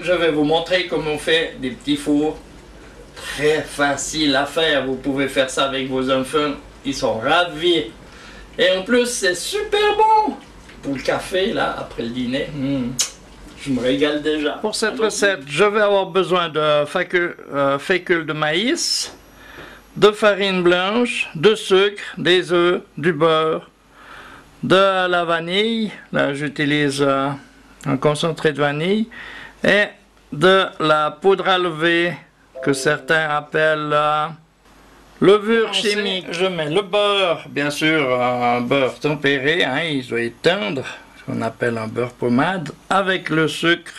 je vais vous montrer comment on fait des petits fours. Très facile à faire, vous pouvez faire ça avec vos enfants, ils sont ravis. Et en plus, c'est super bon pour le café, là, après le dîner. Je me régale déjà. Pour cette recette, je vais avoir besoin de fécule de maïs, de farine blanche, de sucre, des œufs, du beurre, de la vanille, là j'utilise un concentré de vanille, et de la poudre à lever que certains appellent levure chimique. Je mets le beurre, bien sûr un beurre tempéré, hein, il doit être tendre, ce qu'on appelle un beurre pommade, avec le sucre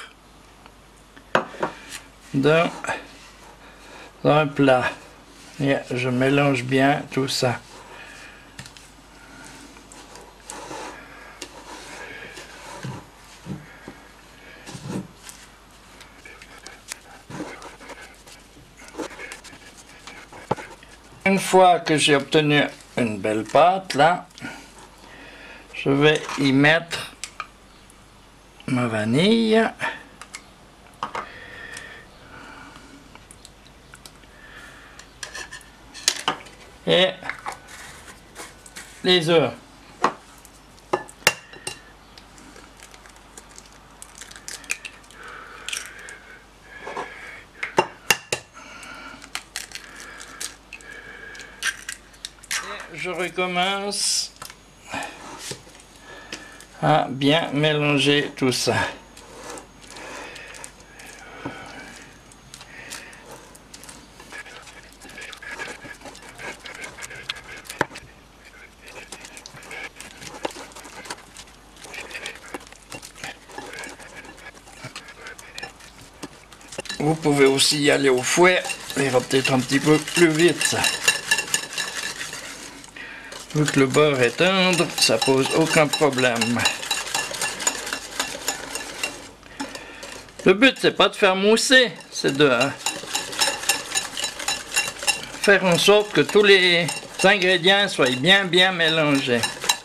dans un plat. Et je mélange bien tout ça. Une fois que j'ai obtenu une belle pâte, là, je vais y mettre ma vanille. Et les œufs. Je recommence à bien mélanger tout ça. Vous pouvez aussi y aller au fouet, il ira peut-être un petit peu plus vite ça. Vu que le beurre est tendre, ça pose aucun problème. Le but c'est pas de faire mousser, c'est de faire en sorte que tous les ingrédients soient bien mélangés.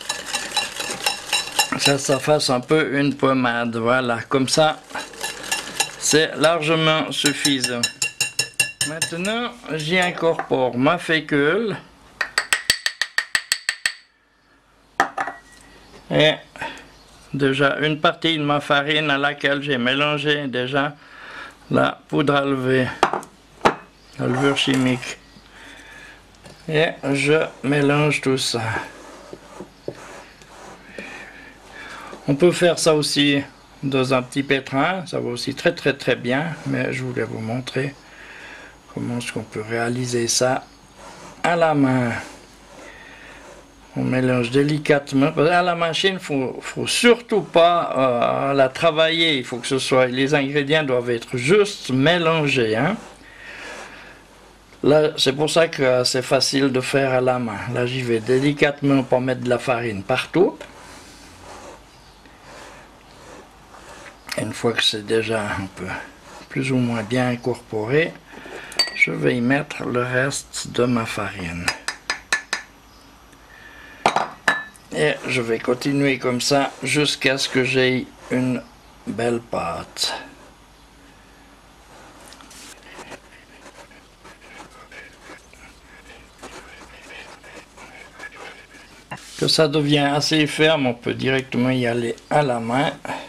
Ça fasse un peu une pommade, voilà, comme ça c'est largement suffisant. Maintenant j'y incorpore ma fécule. Et déjà une partie de ma farine à laquelle j'ai mélangé déjà la poudre à lever, la levure chimique. Et je mélange tout ça. On peut faire ça aussi dans un petit pétrin, ça va aussi très bien, mais je voulais vous montrer comment est-ce qu'on peut réaliser ça à la main. On mélange délicatement. À la machine, faut surtout pas la travailler. Il faut que ce soit, les ingrédients doivent être juste mélangés. Hein. Là, c'est pour ça que c'est facile de faire à la main. Là, j'y vais délicatement pour mettre de la farine partout. Et une fois que c'est déjà un peu plus ou moins bien incorporé, je vais y mettre le reste de ma farine. Et je vais continuer comme ça jusqu'à ce que j'aie une belle pâte. Que ça devient assez ferme, on peut directement y aller à la main.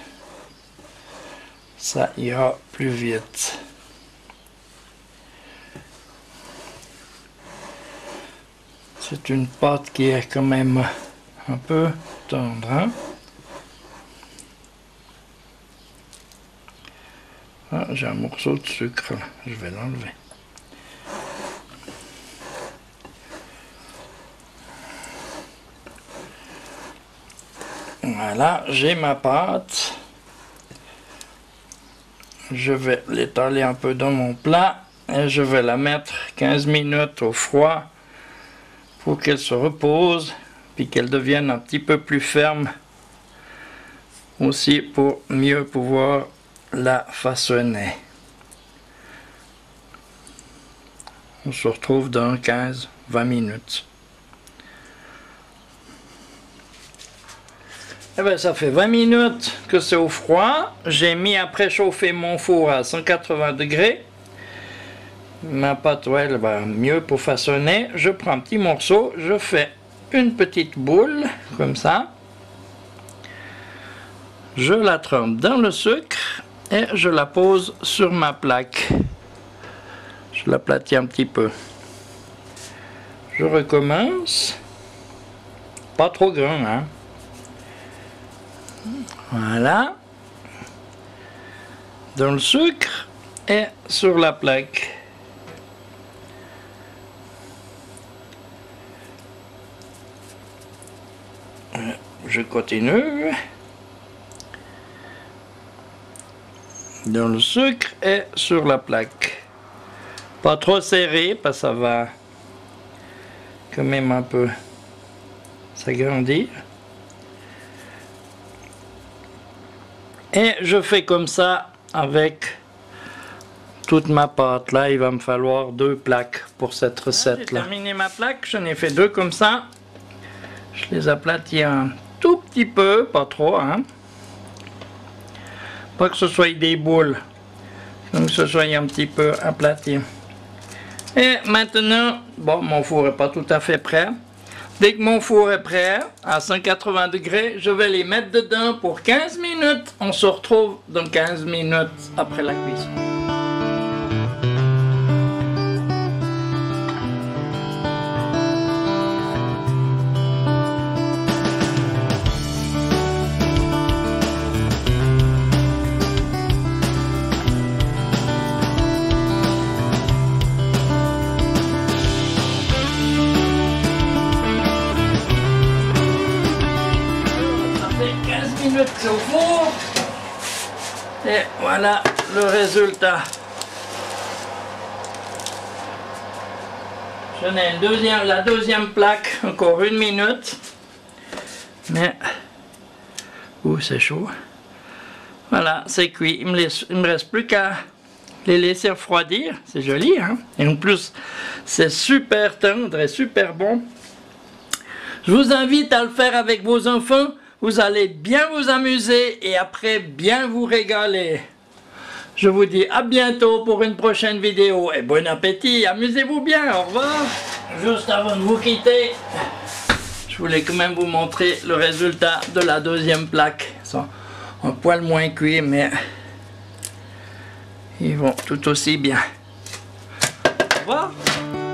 Ça ira plus vite. C'est une pâte qui est quand même un peu tendre, hein? Ah, j'ai un morceau de sucre là, je vais l'enlever. Voilà, j'ai ma pâte. Je vais l'étaler un peu dans mon plat et je vais la mettre 15 minutes au froid pour qu'elle se repose puis qu'elle devienne un petit peu plus ferme aussi pour mieux pouvoir la façonner. On se retrouve dans 15-20 minutes. Eh ben, ça fait 20 minutes que c'est au froid. J'ai mis à préchauffer mon four à 180 degrés. Ma pâte, ouais, elle va mieux pour façonner. Je prends un petit morceau, je fais une petite boule, comme ça. Je la trempe dans le sucre et je la pose sur ma plaque. Je l'aplatis un petit peu. Je recommence. Pas trop grand, hein. Voilà. Dans le sucre et sur la plaque. Je continue. Dans le sucre et sur la plaque. Pas trop serré parce que ça va quand même un peu s'agrandir. Et je fais comme ça avec toute ma pâte. Là, il va me falloir 2 plaques pour cette recette là. J'ai terminé ma plaque, j'en ai fait 2 comme ça. Je les aplatis un tout petit peu, pas trop, hein. Pas que ce soit des boules, donc que ce soit un petit peu aplati. Et maintenant, bon, mon four n'est pas tout à fait prêt. Dès que mon four est prêt, à 180 degrés, je vais les mettre dedans pour 15 minutes. On se retrouve dans 15 minutes après la cuisson. Minutes au four et voilà le résultat. J'en ai la deuxième plaque, encore 1 minute, mais c'est chaud. Voilà, c'est cuit. Il me reste plus qu'à les laisser refroidir. C'est joli, hein, et en plus c'est super tendre et super bon. Je vous invite à le faire avec vos enfants. Vous allez bien vous amuser et après bien vous régaler. Je vous dis à bientôt pour une prochaine vidéo et bon appétit, amusez-vous bien, au revoir. Juste avant de vous quitter, je voulais quand même vous montrer le résultat de la deuxième plaque. Ils sont un poil moins cuits mais ils vont tout aussi bien. Au revoir.